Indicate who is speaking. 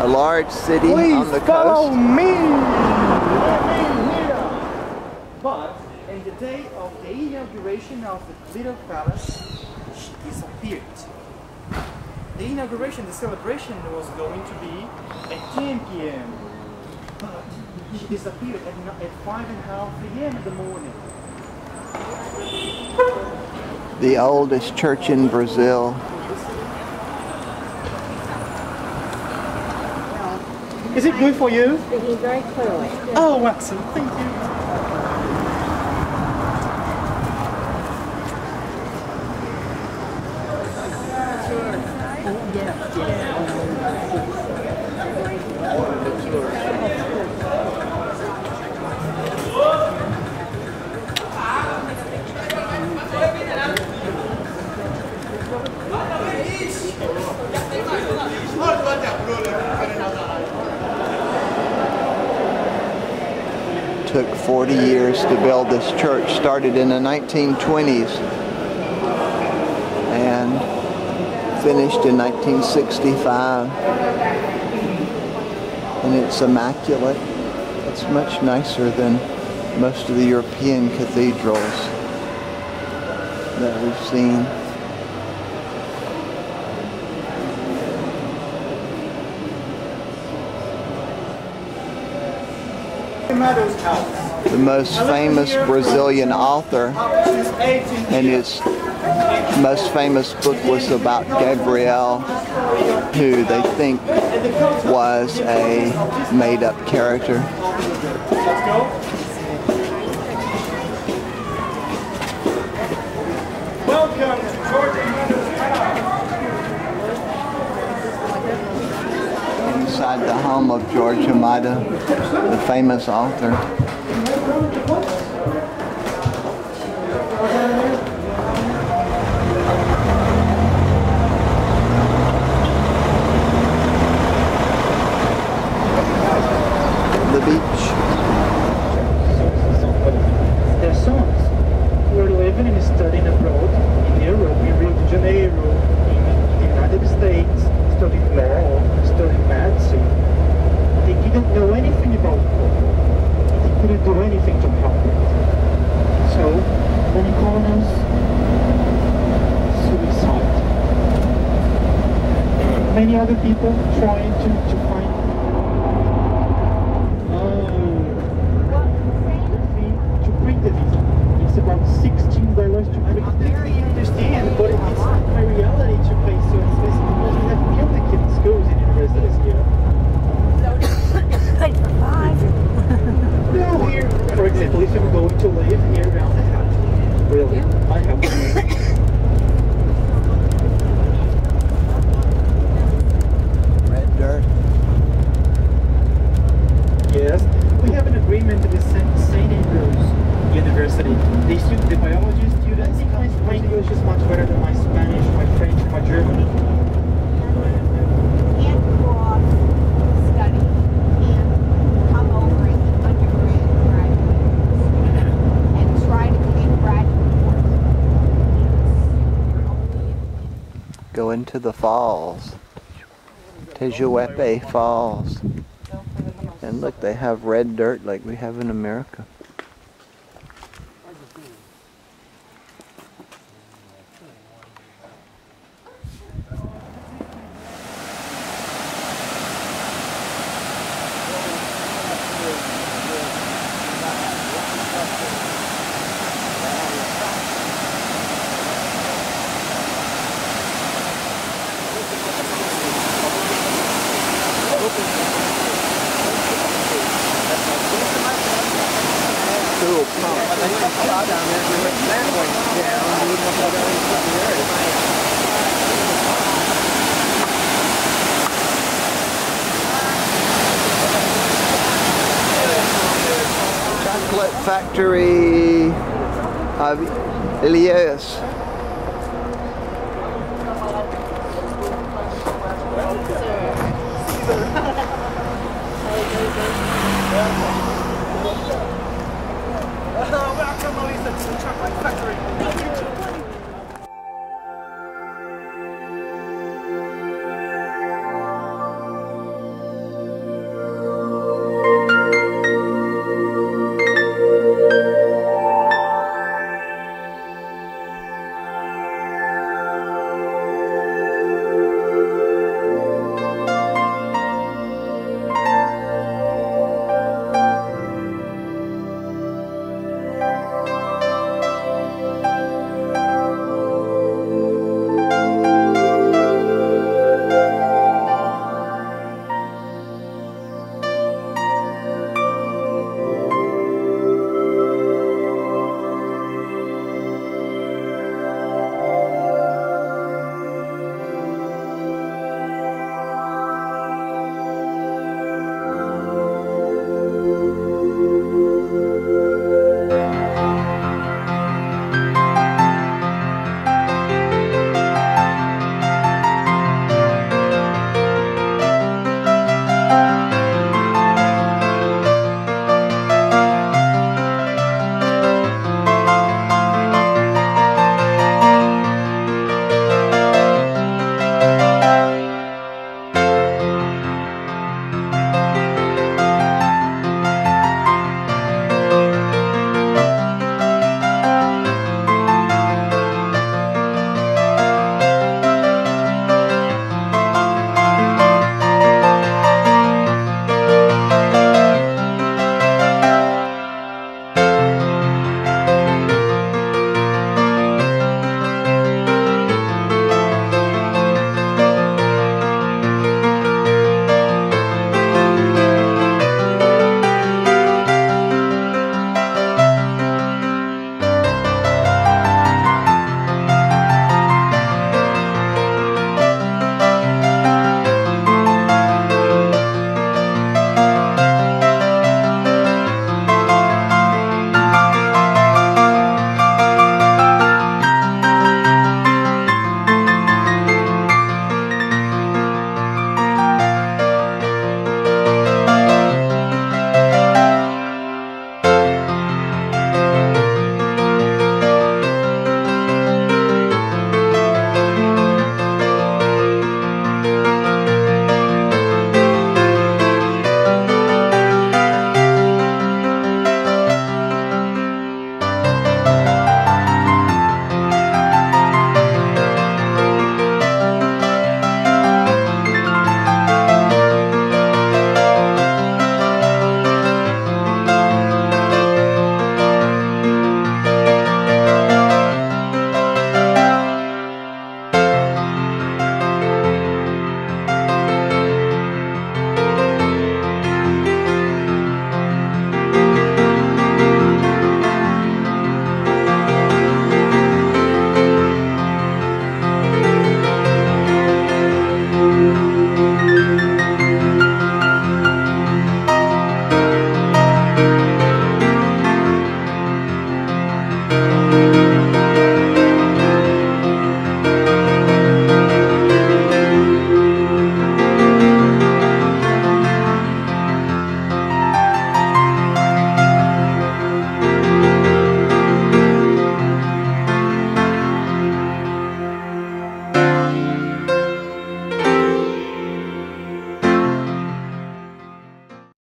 Speaker 1: A large city on the
Speaker 2: follow
Speaker 1: coast.
Speaker 2: me! But in the day of the inauguration of the little palace, she disappeared. The inauguration, the celebration was going to be at 10 p.m. But she disappeared at 5:30 a.m. in the morning.
Speaker 1: The oldest church in Brazil.
Speaker 2: Is it good for you?
Speaker 3: Speaking very clearly.
Speaker 2: Oh, excellent. Thank you.
Speaker 1: Took 40 years to build this church. Started in the 1920s and finished in 1965. And it's immaculate. It's much nicer than most of the European cathedrals that we've seen. The most famous Brazilian author, and his most famous book was about Gabriel, who they think was a made-up character.
Speaker 2: Welcome to Georgia.
Speaker 1: Inside the home of George Amado, the famous author. The beach.
Speaker 2: Their sons were living and studying abroad in Europe, in Rio de Janeiro, in the United States, studying law, studying medicine. They didn't know anything about God. They couldn't do anything to help it. So, many colonies, suicide. Many other people trying to find to print the visa. It's about $16 to print. I understand, but it's not my reality to pay so expensive because we have built kids schools and universities here.
Speaker 3: Paid for 5.
Speaker 2: No, here, for example, if I'm going to live here around the house, really, I have to.
Speaker 1: Red dirt.
Speaker 2: Yes, we have an agreement with St. Ihleus University. The biology students think my English is much better than my Spanish, my French, and my German.
Speaker 3: And go off, study, and come over as an undergraduate and try to get graduate course.
Speaker 1: Go into the falls. Tejuepe Falls. And look, they have red dirt like we have in America. Cool pump. Down there, we went that way down. We wouldn't have to go down the chocolate factory of Ilheus.